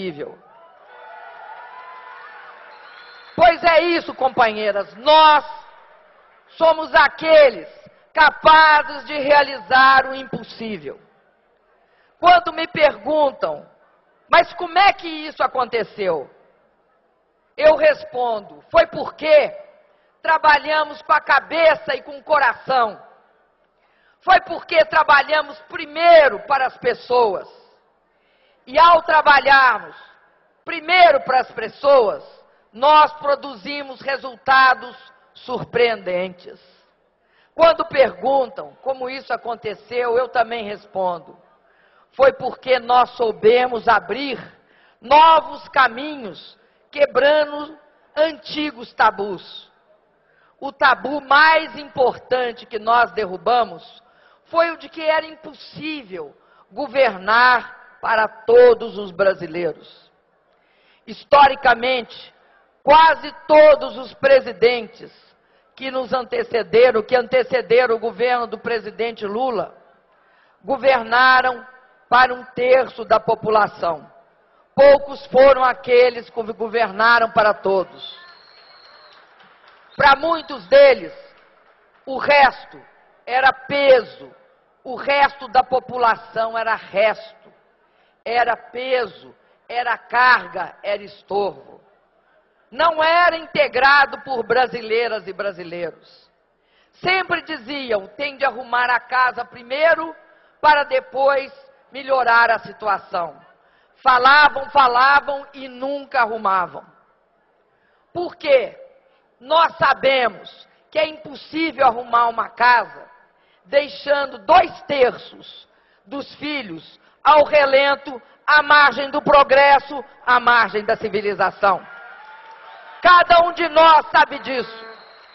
Pois é isso, companheiras, nós somos aqueles capazes de realizar o impossível. Quando me perguntam, mas como é que isso aconteceu? Eu respondo, foi porque trabalhamos com a cabeça e com o coração. Foi porque trabalhamos primeiro para as pessoas. E ao trabalharmos primeiro para as pessoas, nós produzimos resultados surpreendentes. Quando perguntam como isso aconteceu, eu também respondo. Foi porque nós soubemos abrir novos caminhos, quebrando antigos tabus. O tabu mais importante que nós derrubamos foi o de que era impossível governar para todos os brasileiros. Historicamente, quase todos os presidentes que nos antecederam, que antecederam o governo do presidente Lula, governaram para 1/3 da população. Poucos foram aqueles que governaram para todos. Para muitos deles, o resto era peso, o resto da população era resto, era peso, era carga, era estorvo. Não era integrado por brasileiras e brasileiros. Sempre diziam, tem de arrumar a casa primeiro para depois melhorar a situação. Falavam e nunca arrumavam. Por quê? Nós sabemos que é impossível arrumar uma casa deixando 2/3 dos filhos ao relento, à margem do progresso, à margem da civilização. Cada um de nós sabe disso.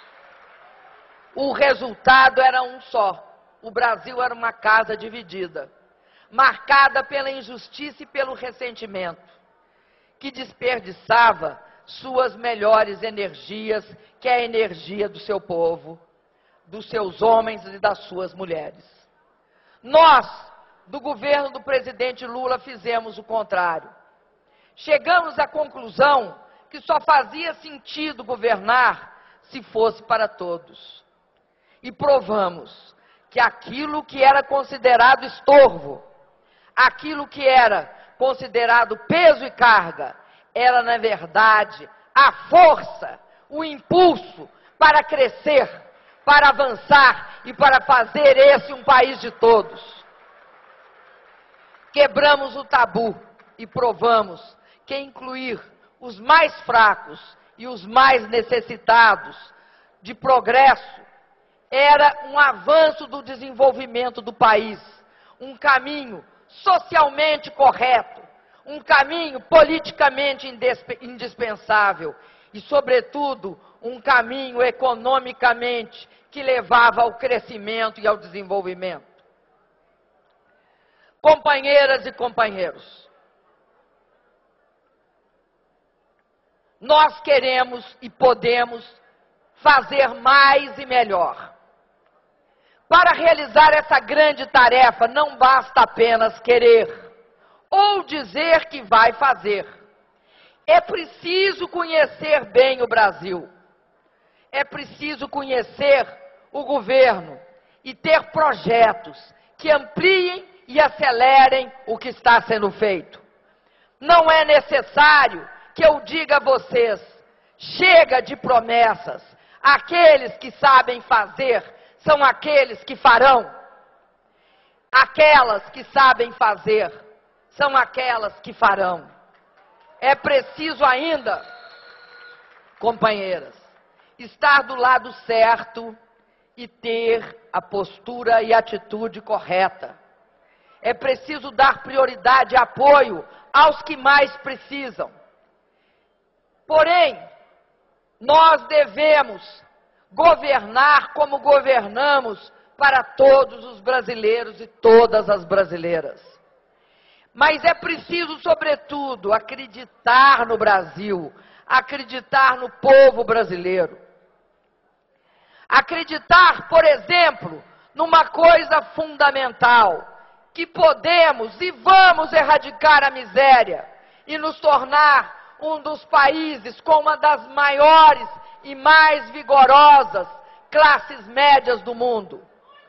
O resultado era um só. O Brasil era uma casa dividida, marcada pela injustiça e pelo ressentimento, que desperdiçava suas melhores energias, que é a energia do seu povo, dos seus homens e das suas mulheres. Nós, do governo do presidente Lula, fizemos o contrário. Chegamos à conclusão que só fazia sentido governar se fosse para todos. E provamos que aquilo que era considerado estorvo, aquilo que era considerado peso e carga, era, na verdade, a força, o impulso para crescer, para avançar e para fazer esse um país de todos. Quebramos o tabu e provamos que incluir os mais fracos e os mais necessitados de progresso era um avanço do desenvolvimento do país, um caminho socialmente correto, um caminho politicamente indispensável e, sobretudo, um caminho economicamente que levava ao crescimento e ao desenvolvimento. Companheiras e companheiros, nós queremos e podemos fazer mais e melhor. Para realizar essa grande tarefa, não basta apenas querer ou dizer que vai fazer. É preciso conhecer bem o Brasil. É preciso conhecer o governo e ter projetos que ampliem e acelerem o que está sendo feito. Não é necessário que eu diga a vocês, chega de promessas. Aqueles que sabem fazer são aqueles que farão. Aquelas que sabem fazer são aquelas que farão. É preciso ainda, companheiras, estar do lado certo e ter a postura e atitude correta. É preciso dar prioridade e apoio aos que mais precisam. Porém, nós devemos governar como governamos para todos os brasileiros e todas as brasileiras. Mas é preciso, sobretudo, acreditar no Brasil, acreditar no povo brasileiro. Acreditar, por exemplo, numa coisa fundamental, que podemos e vamos erradicar a miséria, e nos tornar um dos países com uma das maiores e mais vigorosas classes médias do mundo.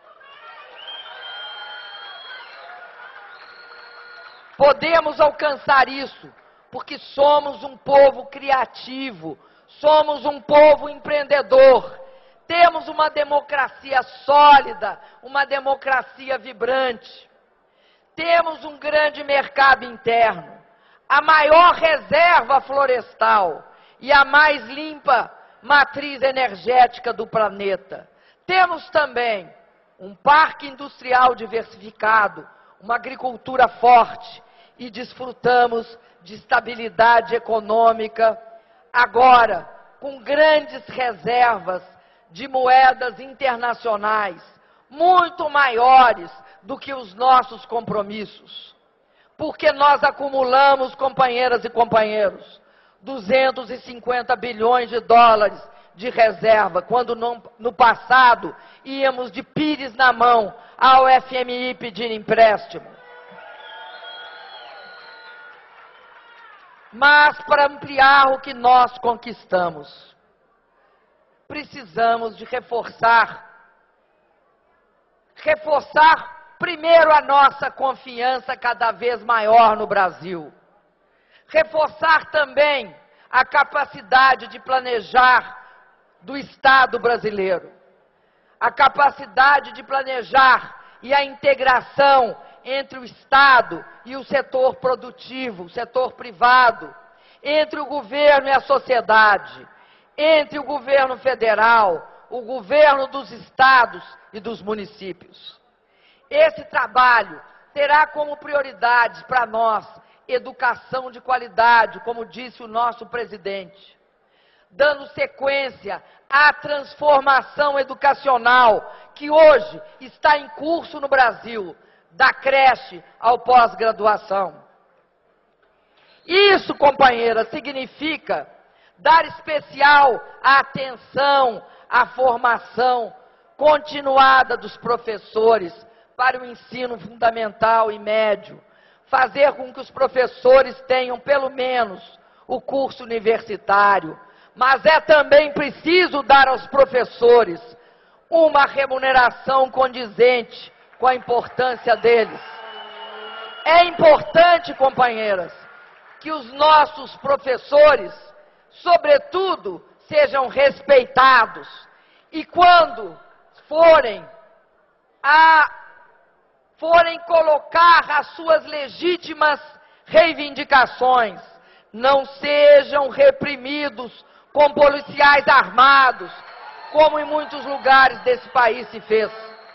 Podemos alcançar isso porque somos um povo criativo, somos um povo empreendedor, temos uma democracia sólida, uma democracia vibrante, temos um grande mercado interno, a maior reserva florestal e a mais limpa matriz energética do planeta. Temos também um parque industrial diversificado, uma agricultura forte e desfrutamos de estabilidade econômica, agora com grandes reservas de moedas internacionais, muito maiores do que os nossos compromissos. Porque nós acumulamos, companheiras e companheiros, 250 bilhões de dólares de reserva, quando no passado íamos de pires na mão ao FMI pedir empréstimo. Mas para ampliar o que nós conquistamos, precisamos de reforçar primeiro a nossa confiança cada vez maior no Brasil. Reforçar também a capacidade de planejar do Estado brasileiro. A capacidade de planejar e a integração entre o Estado e o setor produtivo, o setor privado, entre o governo e a sociedade, entre o governo federal, o governo dos estados e dos municípios. Esse trabalho terá como prioridades para nós educação de qualidade, como disse o nosso presidente, dando sequência à transformação educacional que hoje está em curso no Brasil, da creche ao pós-graduação. Isso, companheira, significa dar especial atenção à formação continuada dos professores para o ensino fundamental e médio, fazer com que os professores tenham pelo menos o curso universitário, mas é também preciso dar aos professores uma remuneração condizente com a importância deles. É importante, companheiras, que os nossos professores, sobretudo, sejam respeitados e quando forem colocar as suas legítimas reivindicações, não sejam reprimidos com policiais armados, como em muitos lugares desse país se fez.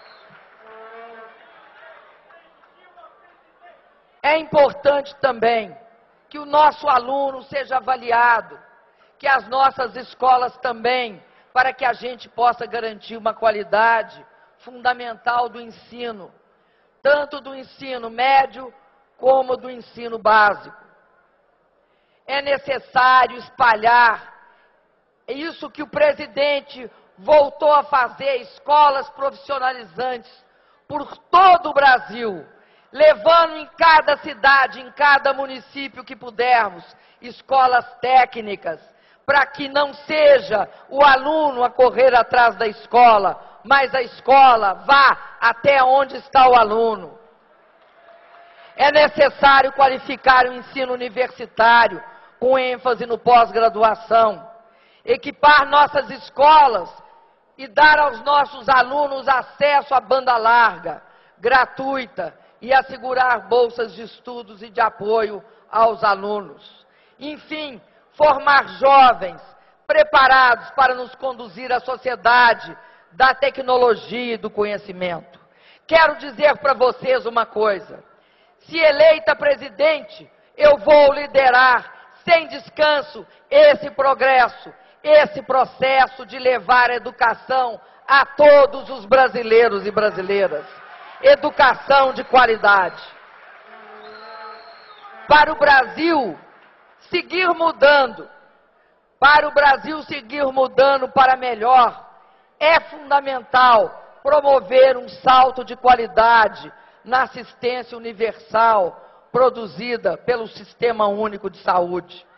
É importante também que o nosso aluno seja avaliado, que as nossas escolas também, para que a gente possa garantir uma qualidade fundamental do ensino, tanto do ensino médio como do ensino básico. É necessário espalhar isso que o presidente voltou a fazer, escolas profissionalizantes por todo o Brasil, levando em cada cidade, em cada município que pudermos, escolas técnicas, para que não seja o aluno a correr atrás da escola, mas a escola vá até onde está o aluno. É necessário qualificar o ensino universitário, com ênfase no pós-graduação, equipar nossas escolas e dar aos nossos alunos acesso à banda larga, gratuita, e assegurar bolsas de estudos e de apoio aos alunos. Enfim, formar jovens preparados para nos conduzir à sociedade da tecnologia e do conhecimento. Quero dizer para vocês uma coisa: se eleita presidente, eu vou liderar sem descanso esse progresso, esse processo de levar a educação a todos os brasileiros e brasileiras. Educação de qualidade. Para o Brasil seguir mudando, para melhor, é fundamental promover um salto de qualidade na assistência universal, produzida pelo Sistema Único de Saúde.